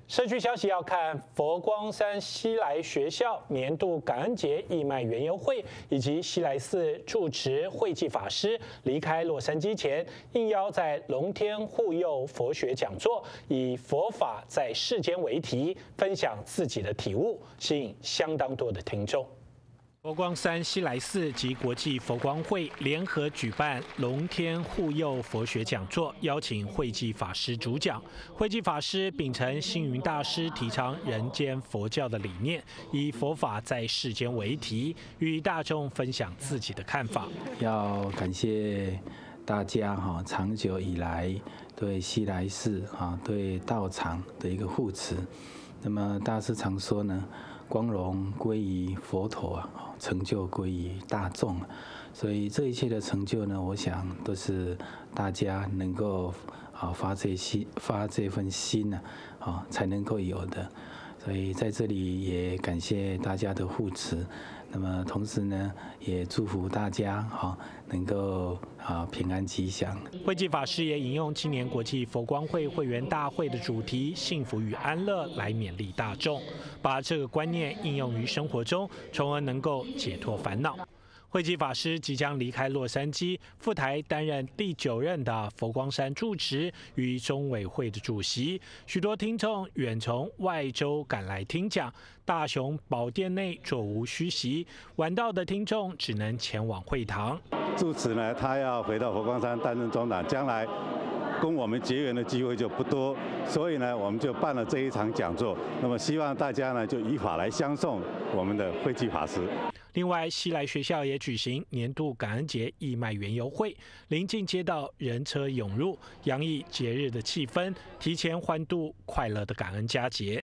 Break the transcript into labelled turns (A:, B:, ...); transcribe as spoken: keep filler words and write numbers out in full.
A: 社区消息要看佛光山西来学校年度感恩节义卖园游会，以及西来寺住持慧济法师离开洛杉矶前，应邀在龙天护佑佛学讲座，以佛法在世间为题，分享自己的体悟，吸引相当多的听众。佛光山西来寺及国际佛光会联合举办龙天护佑佛学讲座，邀请慧济法师主讲。慧济法师秉承星云大师提倡人间佛教的理念，以佛法在世间为题，与大众分享自己的看法。
B: 要感谢大家哈，长久以来对西来寺啊、对道场的一个护持。那么大师常说呢，光荣归于佛陀啊，成就归于大众。所以这一切的成就呢，我想都是大家能够啊发这心发这份心呢啊才能够有的。所以在这里也感谢大家的护持。那么同时呢，也祝福大家哈能够啊平安吉祥。
A: 慧济法师也引用今年国际佛光会会员大会的主题“幸福与安乐”来勉励大众，把这个观念应用于生活中，从而能够解脱烦恼。慧济法师即将离开洛杉矶，赴台担任第九任的佛光山住持与中委会的主席。许多听众远从外州赶来听讲，大雄宝殿内座无虚席，晚到的听众只能前往会堂。
C: 住持呢，他要回到佛光山担任中长，将来跟我们结缘的机会就不多，所以呢，我们就办了这一场讲座。那么希望大家呢，就以法来相送我们的慧济法师。
A: 另外，西来学校也举行年度感恩节义卖园游会，邻近街道人车涌入，洋溢节日的气氛，提前欢度快乐的感恩佳节。